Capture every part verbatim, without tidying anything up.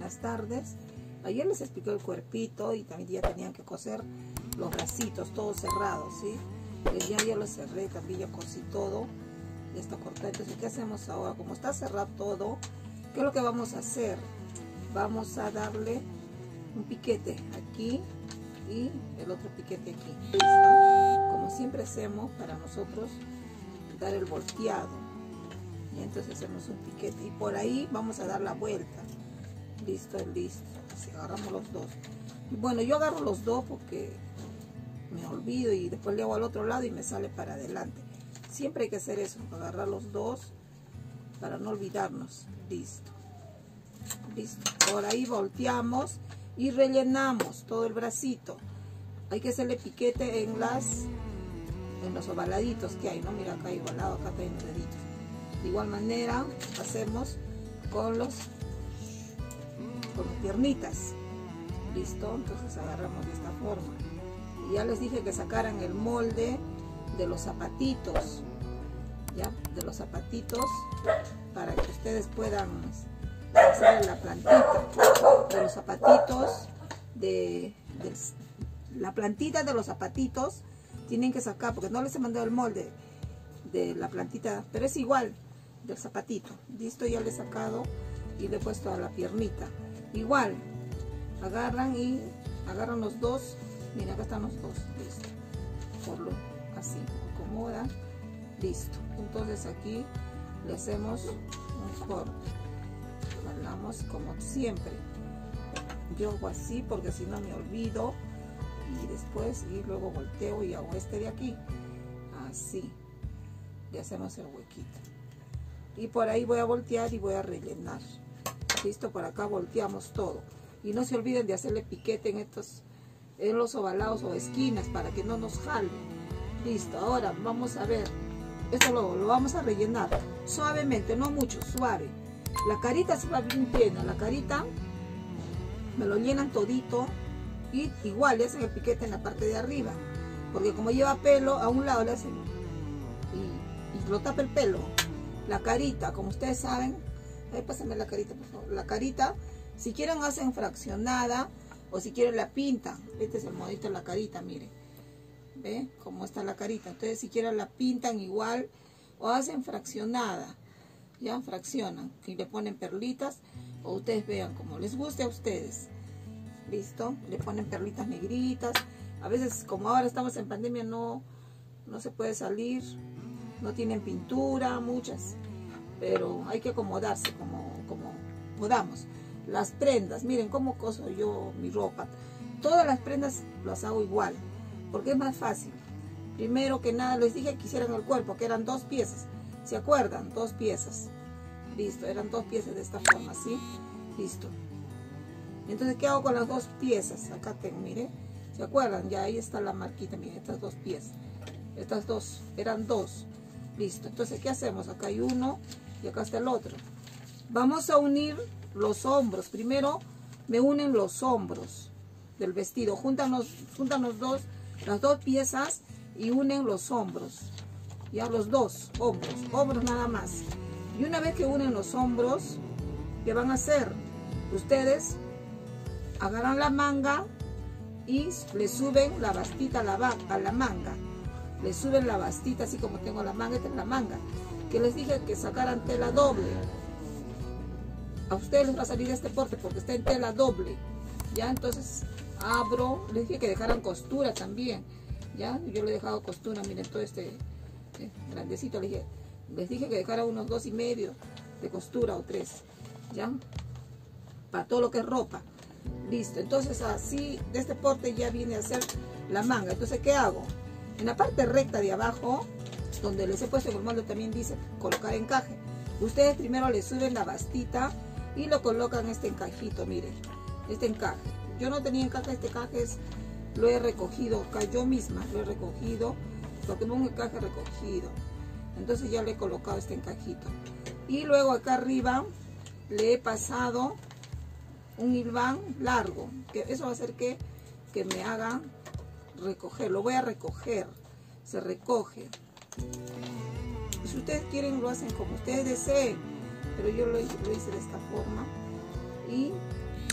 buenas tardes. Ayer les expliqué el cuerpito y también ya tenían que coser los bracitos, todos cerrados, ¿sí? El ya ya lo cerré, también ya cosí todo, ya está cortado. Entonces, ¿qué hacemos ahora? Como está cerrado todo, ¿qué es lo que vamos a hacer? Vamos a darle un piquete aquí y el otro piquete aquí, ¿listo? Como siempre hacemos para nosotros dar el volteado. Y entonces hacemos un piquete y por ahí vamos a dar la vuelta. Listo, listo. Así agarramos los dos. Y bueno, yo agarro los dos porque me olvido y después le hago al otro lado y me sale para adelante. Siempre hay que hacer eso, agarrar los dos para no olvidarnos. Listo. Listo. Por ahí volteamos y rellenamos todo el bracito. Hay que hacerle piquete en las en los ovaladitos que hay, ¿no? Mira, acá hay ovalado, acá hay deditos. De igual manera hacemos con los con las piernitas. Listo, entonces agarramos de esta forma. Y ya les dije que sacaran el molde de los zapatitos, ya, de los zapatitos, para que ustedes puedan hacer la plantita de los zapatitos, de, de la plantita de los zapatitos. Tienen que sacar, porque no les he mandado el molde de la plantita, pero es igual del zapatito. Listo, ya le he sacado y le he puesto a la piernita. Igual, agarran y agarran los dos. Mira, acá están los dos. Listo. Por lo así, acomodan. Listo. Entonces aquí le hacemos un corte. Jalamos como siempre. Yo hago así porque si no me olvido. Y después y luego volteo y hago este de aquí. Así. Le hacemos el huequito. Y por ahí voy a voltear y voy a rellenar. Listo, por acá volteamos todo. Y no se olviden de hacerle piquete en estos, en los ovalados o esquinas para que no nos jale. Listo, ahora vamos a ver. Esto lo, lo vamos a rellenar suavemente, no mucho, suave. La carita se va bien llena. La carita me lo llenan todito. Y igual le hacen el piquete en la parte de arriba. Porque como lleva pelo, a un lado le hacen y, y lo tapa el pelo. La carita, como ustedes saben, ahí pásame la carita, por favor. La carita, si quieren hacen fraccionada o si quieren la pintan. Este es el modito de la carita, miren. ¿Ve? Cómo está la carita. Entonces si quieren la pintan igual o hacen fraccionada. Ya fraccionan y le ponen perlitas o ustedes vean como les guste a ustedes. Listo, le ponen perlitas negritas. A veces como ahora estamos en pandemia no, no se puede salir. No tienen pintura, muchas. Pero hay que acomodarse como, como podamos. Las prendas, miren cómo coso yo mi ropa. Todas las prendas las hago igual, porque es más fácil. Primero que nada les dije que hicieran el cuerpo, que eran dos piezas. ¿Se acuerdan? Dos piezas. Listo, eran dos piezas de esta forma, ¿sí? Listo. Entonces, ¿qué hago con las dos piezas? Acá tengo, miren. ¿Se acuerdan? Ya ahí está la marquita, miren, estas dos piezas. Estas dos, eran dos. Listo. Entonces, ¿qué hacemos? Acá hay uno y acá está el otro. Vamos a unir los hombros. Primero me unen los hombros del vestido. Juntan los, juntan los dos, las dos piezas y unen los hombros. Ya los dos hombros, hombros nada más. Y una vez que unen los hombros, ¿qué van a hacer? Ustedes agarran la manga y le suben la bastita a la, a la manga. Le suben la bastita así como tengo la manga, esta es la manga. Que les dije que sacaran tela doble. A ustedes les va a salir este porte porque está en tela doble. Ya, entonces abro, les dije que dejaran costura también. Ya, yo le he dejado costura, miren todo este eh, grandecito. Les dije, les dije que dejara unos dos y medio de costura o tres. Ya, para todo lo que es ropa. Listo, entonces así de este porte ya viene a ser la manga. Entonces, ¿qué hago? En la parte recta de abajo, donde les he puesto el molde también dice colocar encaje. Ustedes primero le suben la bastita y lo colocan este encajito, miren, este encaje. Yo no tenía encaje, este encaje es, lo he recogido acá yo misma, lo he recogido, porque tengo un encaje recogido. Entonces ya le he colocado este encajito. Y luego acá arriba le he pasado un hilván largo, que eso va a hacer que, que me haga recoger, lo voy a recoger, se recoge. Si ustedes quieren lo hacen como ustedes deseen, pero yo lo, lo hice de esta forma y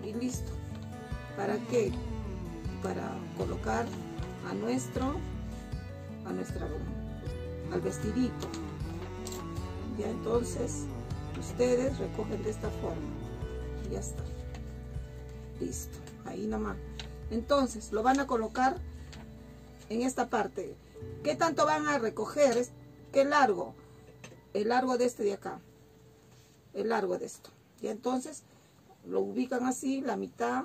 y listo. ¿Para qué? Para colocar a nuestro, a nuestra, al vestidito. Ya, entonces ustedes recogen de esta forma y ya está, listo, ahí nomás. Entonces lo van a colocar en esta parte. ¿Qué tanto van a recoger? ¿Qué largo? El largo de este de acá, el largo de esto. Y entonces lo ubican así, la mitad,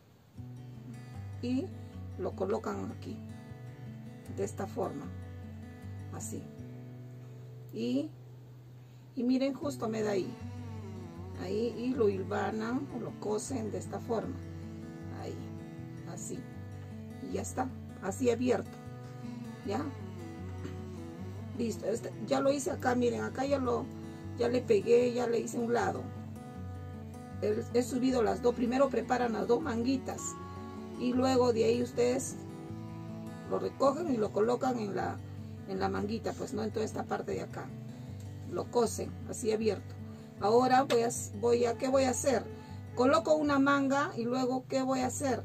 y lo colocan aquí de esta forma, así. Y Y miren, justo me da ahí, ahí, y lo hilvanan o lo cosen de esta forma, ahí, así, y ya está, así abierto, ya, listo. Este, ya lo hice acá, miren, acá ya lo, ya le pegué, ya le hice un lado, he, he subido las dos, primero preparan las dos manguitas, y luego de ahí ustedes lo recogen y lo colocan en la, en la manguita, pues no en toda esta parte de acá. Lo cosen así abierto. Ahora voy a, voy a, ¿qué voy a hacer? Coloco una manga y luego, ¿qué voy a hacer?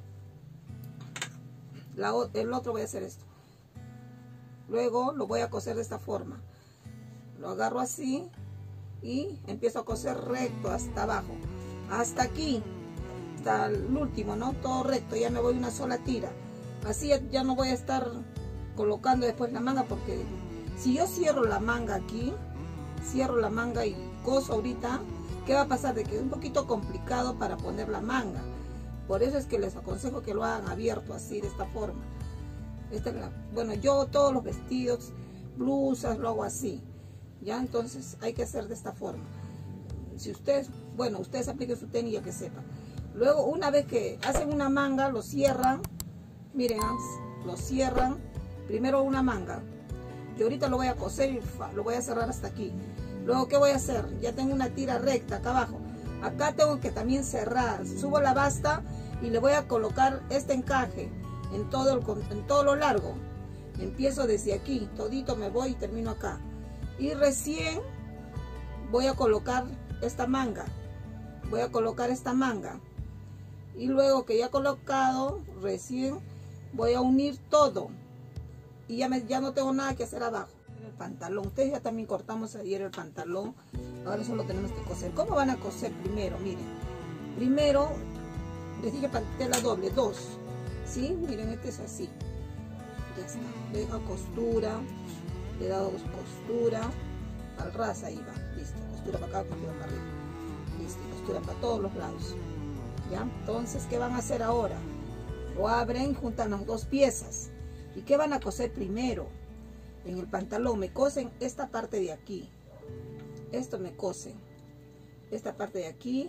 La, el otro voy a hacer esto. Luego lo voy a coser de esta forma. Lo agarro así y empiezo a coser recto hasta abajo. Hasta aquí, hasta el último, ¿no? Todo recto, ya me voy una sola tira. Así ya no voy a estar colocando después la manga, porque si yo cierro la manga aquí, cierro la manga y coso ahorita, ¿qué va a pasar? De que es un poquito complicado para poner la manga. Por eso es que les aconsejo que lo hagan abierto, así, de esta forma. Esta es la, bueno, yo todos los vestidos, blusas, lo hago así. Ya, entonces hay que hacer de esta forma. Si ustedes, bueno, ustedes apliquen su técnica, que sepan. Luego, una vez que hacen una manga, lo cierran. Miren, lo cierran. Primero una manga. Yo ahorita lo voy a coser y lo voy a cerrar hasta aquí. Luego, ¿qué voy a hacer? Ya tengo una tira recta acá abajo. Acá tengo que también cerrar. Subo la basta y le voy a colocar este encaje en todo, el, en todo lo largo. Empiezo desde aquí, todito me voy y termino acá. Y recién voy a colocar esta manga. Voy a colocar esta manga. Y luego que ya he colocado, recién voy a unir todo. Y ya, me, ya no tengo nada que hacer abajo. El pantalón, ustedes ya también cortamos ayer el pantalón, ahora solo tenemos que coser. ¿Cómo van a coser primero? Miren, primero les dije tela doble, dos, ¿sí? Miren, este es así, ya está, le he dado costura, le he dado costura al ras, ahí va, listo, costura para acá, costura para arriba, listo, costura para todos los lados, ¿ya? Entonces, ¿qué van a hacer ahora? Lo abren, juntan las dos piezas. ¿Y qué van a coser primero? En el pantalón me cosen esta parte de aquí. Esto me cosen. Esta parte de aquí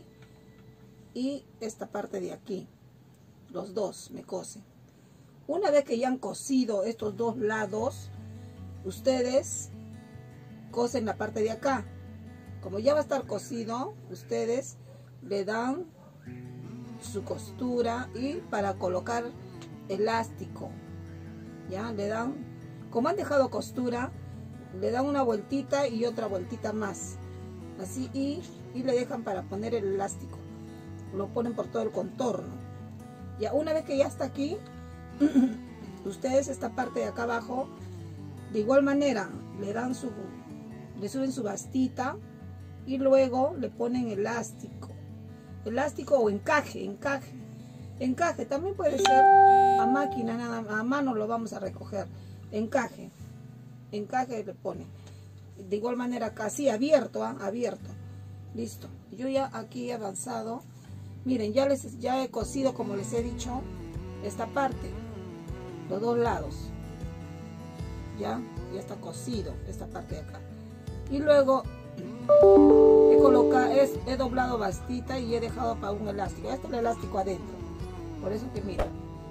y esta parte de aquí. Los dos me cosen. Una vez que ya han cosido estos dos lados, ustedes cosen la parte de acá. Como ya va a estar cosido, ustedes le dan su costura y para colocar elástico. Ya le dan, como han dejado costura, le dan una vueltita y otra vueltita más, así, y, y le dejan para poner el elástico, lo ponen por todo el contorno. Ya una vez que ya está aquí, ustedes esta parte de acá abajo, de igual manera, le dan su, le suben su bastita y luego le ponen elástico, elástico o encaje, encaje. Encaje, también puede ser a máquina, nada, a mano lo vamos a recoger. Encaje, encaje le pone. De igual manera acá, sí, abierto, ¿eh? Abierto. Listo. Yo ya aquí he avanzado. Miren, ya les ya he cosido, como les he dicho, esta parte, los dos lados. Ya, ya está cosido esta parte de acá. Y luego he colocado, he, he doblado bastita y he dejado para un elástico. Este es el elástico adentro. Por eso que mira,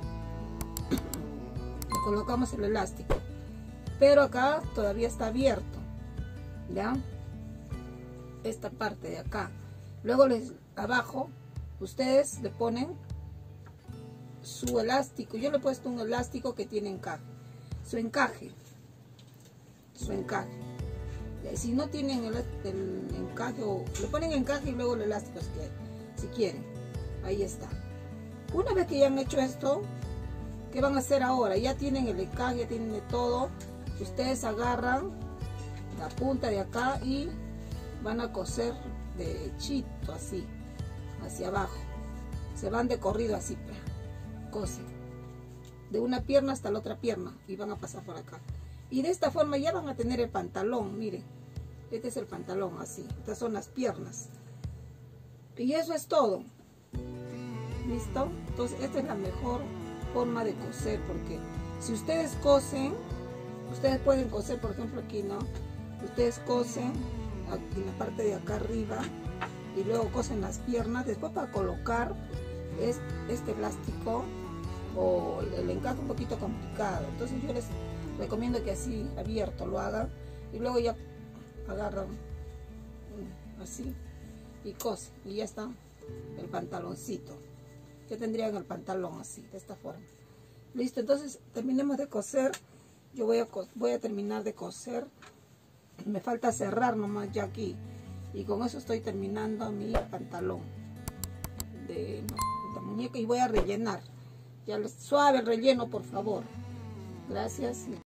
colocamos el elástico, pero acá todavía está abierto, ya, esta parte de acá. Luego les abajo ustedes le ponen su elástico. Yo le he puesto un elástico que tiene encaje, su encaje, su encaje. Y si no tienen el, el encaje, o le ponen encaje y luego el elástico, es que si quieren. Ahí está. Una vez que ya han hecho esto, ¿qué van a hacer ahora? Ya tienen el encaje, ya tienen de todo. Ustedes agarran la punta de acá y van a coser derechito así, hacia abajo. Se van de corrido así, cosen. De una pierna hasta la otra pierna y van a pasar por acá. Y de esta forma ya van a tener el pantalón, miren. Este es el pantalón así. Estas son las piernas. Y eso es todo. ¿Listo? Entonces esta es la mejor forma de coser, porque si ustedes cosen, ustedes pueden coser, por ejemplo aquí, ¿no? Ustedes cosen aquí en la parte de acá arriba y luego cosen las piernas. Después para colocar es este plástico o el encaje un poquito complicado. Entonces yo les recomiendo que así abierto lo hagan y luego ya agarran así y cosen y ya está el pantaloncito. Ya tendrían el pantalón así, de esta forma. Listo, entonces terminemos de coser. Yo voy a, voy a terminar de coser. Me falta cerrar nomás ya aquí. Y con eso estoy terminando mi pantalón de la muñeca y voy a rellenar. Ya les, suave el relleno, por favor. Gracias.